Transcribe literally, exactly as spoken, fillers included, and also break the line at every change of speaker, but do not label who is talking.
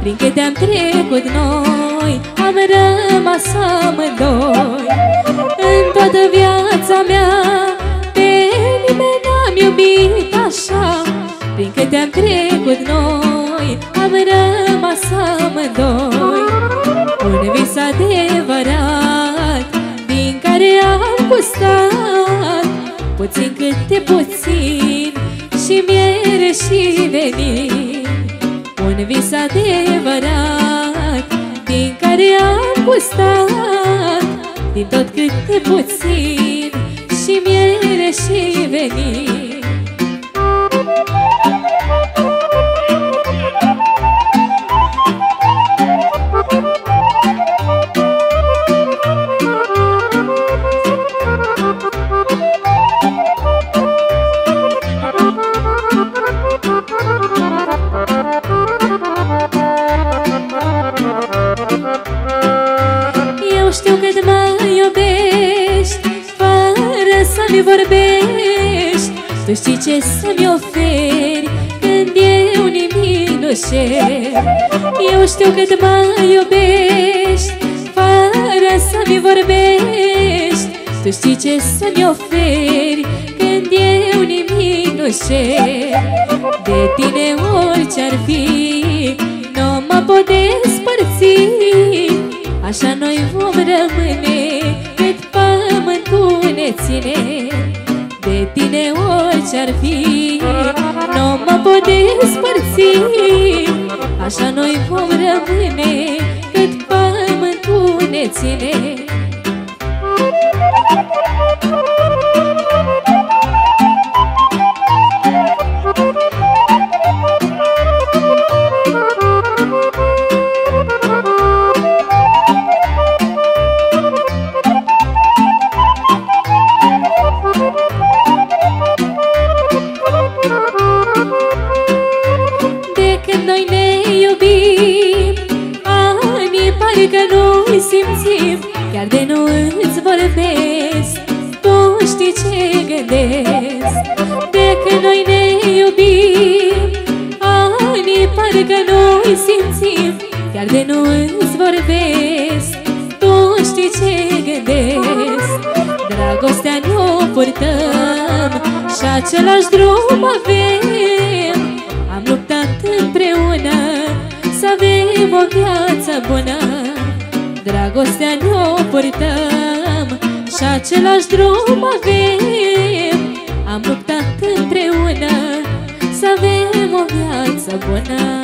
prin câte am trecut noi, am rămas amândoi. În toată viața mea pe nimeni n-am iubit așa, prin câte am trecut noi, am rămas amândoi. Un vis adevărat din care am gustat puțin câte puțin și miere și venin. Un vis adevărat din care am gustat din tot câte puțin și miere și venin. Știu cât mă iubești, fără să-mi vorbești. Tu știi ce să-mi oferi când eu nimic nu cer. Eu știu cât mă iubești, fără să-mi vorbești. Tu știi ce să-mi oferi când eu nimic nu cer. De tine orice-ar fi, nu mă pot despărți. Așa noi vom rămâne cât pământul ne ține. De tine orice-ar fi, nu mă pot despărți. Așa noi vom rămâne cât pământul ne ține. Noi ne iubim, anii pare că nu-i simțim. Chiar de nu îți vorbesc, tu știi ce gândesc. De când noi ne iubim, anii pare că nu-i simțim. Chiar de nu îți vorbesc, tu știi ce gândesc. Dragostea ne-o purtăm și același drum avem. Am luptat împreună să avem o viață bună. Dragostea ne-o purtăm și același drum avem. Am luptat împreună să avem o viață bună.